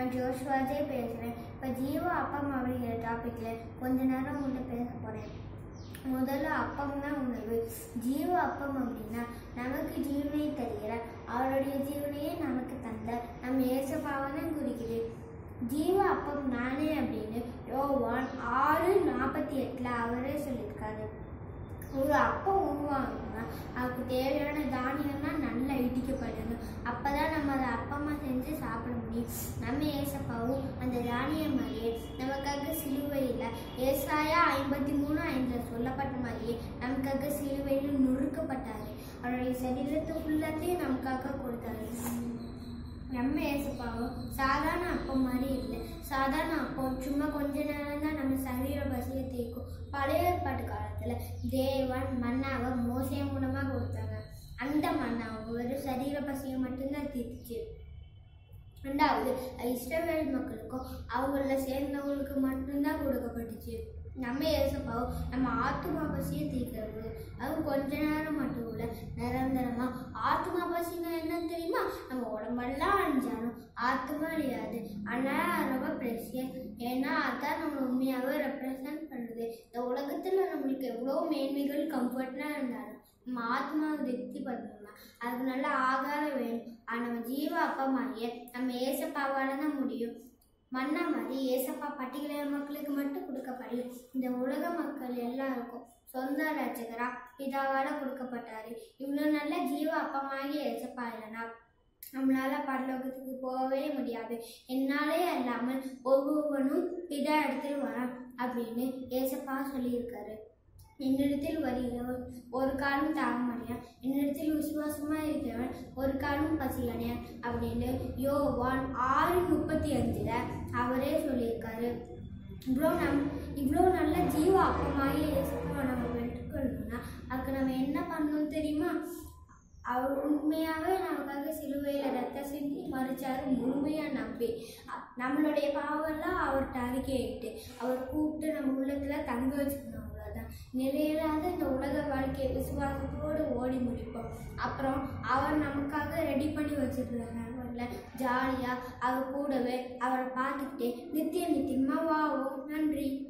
நான் ஜோஷ்வாஜே பேசுகிறேன். இப்போ ஜீவ அப்பம் அப்படிங்கிற டாப்பிக்கில் கொஞ்ச நேரம் உங்கள்கிட்ட பேச போகிறேன். முதல்ல அப்பம்னா உணவு. ஜீவ அப்பம் அப்படின்னா நமக்கு ஜீவனை தருகிற அவருடைய ஜீவனையே நமக்கு தந்த நம்ம இயேசுப்பாவை தான் குறிக்குது. ஜீவ அப்பம் நானே அப்படின்னு யோவான் 6:48 அவரே சொல்லியிருக்காரு. ஒரு அப்பம் உருவாகணும்னா அதுக்கு தேவையான தானியம்லாம் நல்லா இடிக்கப்படணும். அப்போ தான் நம்ம அதை அப்பமாக செஞ்சு சாப்பிட முடியும். நம்ம ஏசப்பாவும் அந்த தானியம் மாதிரியே நமக்காக சிலுவையில் ஏசாயா 53:5 சொல்லப்பட்ட மாதிரியே நமக்காக சிலுவையில் நொறுக்கப்பட்டாரு. அவருடைய சரீரத்தை ஃபுல்லாத்தையும் நமக்காக கொடுத்தாரு. நம்ம ஏசப்பாவும் சாதாரண அப்பம் மாதிரி இல்லை. சாதாரண அப்பம் சும்மா கொஞ்ச நேரம் தான் நம்ம சரீர பசியை தேய்க்கும். பழைய ஏற்பாட்டு காலத்தில் தேவன் மன்னாவை மோசே மூலமாக கொடுத்தாங்க. அந்த மன்னாவை ஒரு சரீர பசியை மட்டும்தான் தீர்த்துச்சு. ரெண்டாவது இஸ்ரவேல் மக்களுக்கும் அவங்கள சேர்ந்தவங்களுக்கு மட்டும்தான் கொடுக்கப்பட்டுச்சு. நம்ம ஏசப்பாவும் நம்ம ஆத்துமா பசியை தீர்க்கிறது. அது கொஞ்ச நேரம் மட்டும் இல்லை, நிரந்தரமா. ஆத்துமா பசினா என்னன்னு தெரியுமா? நம்ம உடம்பெல்லாம் அழிஞ்சாலும் ஆத்துமா அழியாது. ஆனால் ரொம்ப ப்ரெஷியஸ். ஏன்னா அதான் நம்ம உண்மையாகவே ரெப்ரசன்ட் பண்ணுது. இந்த உலகத்தில் நம்மளுக்கு எவ்வளோ மேன்மைகள் கம்ஃபர்ட்லாம் இருந்தாலும் நம்ம ஆத்மாவை திருப்தி பண்ணணும்னா அதுக்கு நல்ல ஆகாரம் வேணும். நம்ம ஜீவ அப்பமாகிய நம்ம ஏசப்பாவால் தான் முடியும். மன்னா மாதிரி ஏசப்பா பட்டியல மக்களுக்கு மட்டும் கொடுக்கப்படல, இந்த உலக மக்கள் எல்லாருக்கும் சொந்த ரட்சகரா பிதாவால கொடுக்கப்பட்டாரு. இவ்வளோ நல்ல ஜீவ அப்பமாகிய ஏசப்பா இல்லைன்னா நம்மளால பரலோகத்துக்கு போகவே முடியாது. என்னாலே அல்லாமல் ஒவ்வொருவனும் பிதா இடத்துல வரான் அப்படின்னு ஏசப்பா சொல்லியிருக்காரு. என்னிடத்தில் வருகிறவன் ஒரு காலம் தாகமடையான், என்னிடத்தில் விசுவாசமாக இருக்கிறவன் ஒரு காலம் பசியடையான் அப்படின்னு யோவான் 6:35 அவரே சொல்லியிருக்காரு. இவ்வளோ நல்ல ஜீவ அப்பமாகி இயேசுவை நம்ம பெற்றுக்கொள்ளணும்னா அதுக்கு நம்ம என்ன பண்ணணும் தெரியுமா? அவர் உண்மையாகவே நமக்காக சிலுவையில் ரத்த சிந்தி மறிச்சாரு. முழுமையாக நம்பி நம்மளுடைய பாவெல்லாம் அவர்கிட்ட அறிக்கையிட்டு அவர் கூப்பிட்டு நம்ம உள்ளத்தில் தங்க வச்சுக்கணும். அவ்வளோதான். நிலையில்லாத இந்த உலக வாழ்க்கையை விசுவாசத்தோடு ஓடி முடிப்போம். அப்புறம் அவர் நமக்காக ரெடி பண்ணி வச்சுருக்காங்க. ஜாலியாக அவர் கூடவே அவரை பார்த்துக்கிட்டே நித்தியமாக வாவோம். நன்றி.